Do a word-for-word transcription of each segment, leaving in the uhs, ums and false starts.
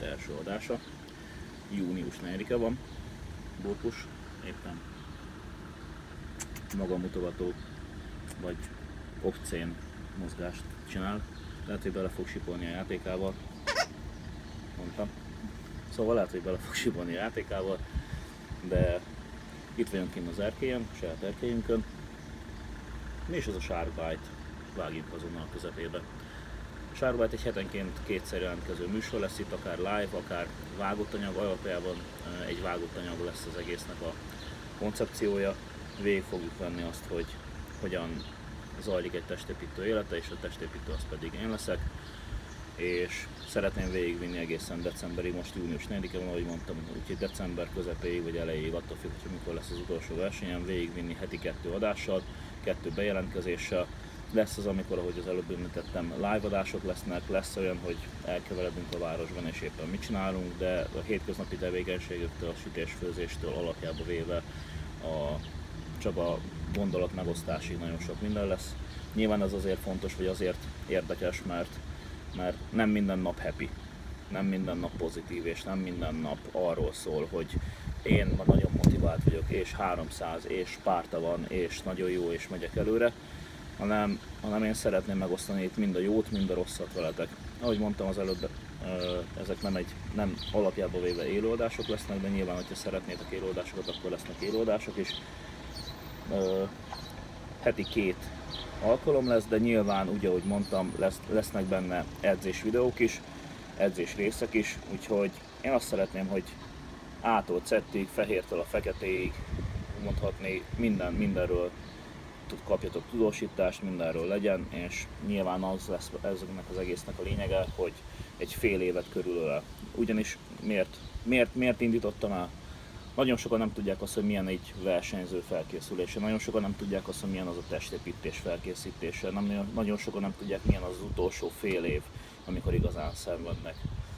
hete első adása. június negyedike van. Borkus éppen magamutogató vagy obszén mozgást csinál. Lehet, hogy bele fog sipolni a játékával. Mondtam. Szóval lehet, hogy bele fog sipolni a játékával, de itt vagyunk kint az erkélyen, a saját erkélyünkön. Mi is az a Sharkbite? Vágjunk azonnal a közepébe. A Sharkbite egy hetenként kétszer jelentkező műsor lesz itt, akár live, akár vágott anyag, alapjában egy vágott anyag lesz az egésznek a koncepciója. Végig fogjuk venni azt, hogy hogyan zajlik egy testépítő élete, és a testépítő az pedig én leszek. És szeretném végigvinni egészen decemberig, most június negyedike van, ahogy mondtam, úgyhogy december közepéig vagy elejéig, attól függ, hogy mikor lesz az utolsó versenyen, végigvinni heti kettő adással, kettő bejelentkezéssel. Lesz az, amikor, ahogy az előbb említettem, live adások lesznek, lesz olyan, hogy elkeveredünk a városban és éppen mit csinálunk, de a hétköznapi tevékenységektől, a sütés-főzéstől alapjába véve a csak a gondolat megosztásig nagyon sok minden lesz. Nyilván ez azért fontos, vagy azért érdekes, mert, mert nem minden nap happy, nem minden nap pozitív, és nem minden nap arról szól, hogy én ma nagyon motivált vagyok, és háromszáz, és párta van, és nagyon jó, és megyek előre, hanem, hanem én szeretném megosztani itt mind a jót, mind a rosszat veletek. Ahogy mondtam az előbb, ezek nem, egy, nem alapjába véve élőadások lesznek, de nyilván, hogyha szeretnétek élőadásokat, akkor lesznek élőadások is. Uh, heti két alkalom lesz, de nyilván, ugye ahogy mondtam, lesz, lesznek benne edzés videók is, edzés részek is, úgyhogy én azt szeretném, hogy A-tól Z-ig, fehértől a feketéig, mondhatni, minden, mindenről tud, kapjatok tudósítást, mindenről legyen, és nyilván az lesz ezeknek az egésznek a lényege, hogy egy fél évet körülöle. Ugyanis miért, miért, miért indítottam el? Nagyon sokan nem tudják azt, hogy milyen egy versenyző felkészülése, nagyon sokan nem tudják azt, hogy milyen az a testépítés felkészítése, nem, nagyon sokan nem tudják, milyen az, az utolsó fél év, amikor igazán szenvednek.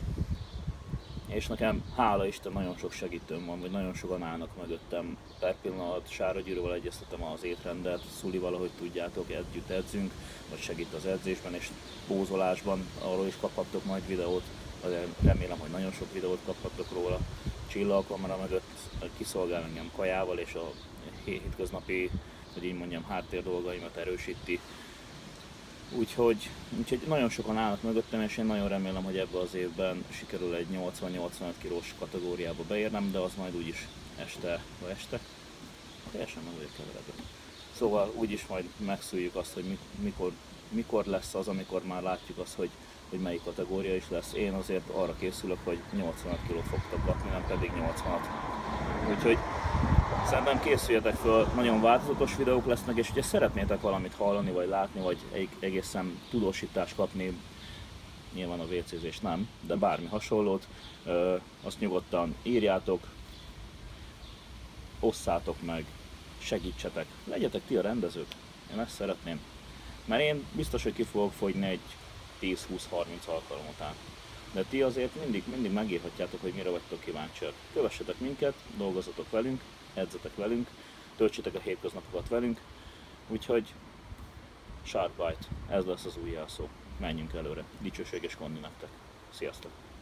És nekem, hála Isten, nagyon sok segítőm van, vagy nagyon sokan állnak mögöttem. Per pillanat Sára Gyurival egyeztetem az étrendet, Szulival, ahogy tudjátok, együtt edzünk, vagy segít az edzésben és pózolásban, arról is kaphattok majd videót, remélem, hogy nagyon sok videót kaphattok róla. Csilla a kamera mögött kiszolgál engem kajával, és a hétköznapi, hogy így mondjam, háttér dolgaimat erősíti. Úgyhogy, úgyhogy nagyon sokan állnak mögöttem, és én nagyon remélem, hogy ebben az évben sikerül egy nyolcvan-nyolcvanöt kilós kategóriába beérnem, de az majd úgyis este, vagy este? Teljesen meg vagyok keveredve. Szóval úgyis majd megszüljük azt, hogy mikor, mikor lesz az, amikor már látjuk azt, hogy hogy melyik kategória is lesz. Én azért arra készülök, hogy nyolcvanöt kilót fogtok kapni, nem pedig nyolcvanat. Úgyhogy szerintem készüljetek föl, nagyon változatos videók lesznek, és hogyha szeretnétek valamit hallani, vagy látni, vagy egészen tudósítást kapni, nyilván a vécézés nem, de bármi hasonlót, azt nyugodtan írjátok, osszátok meg, segítsetek, legyetek ti a rendezők. Én ezt szeretném. Mert én biztos, hogy ki fogok fogyni egy tíz-húsz-harminc alkalom után. De ti azért mindig, mindig megírhatjátok, hogy mire vagytok kíváncsiak. Kövessetek minket, dolgozzatok velünk, edzetek velünk, töltsétek a hétköznapokat velünk. Úgyhogy Sharkbite, ez lesz az új jelszó. Menjünk előre. Dicsőség és kondi nektek. Sziasztok!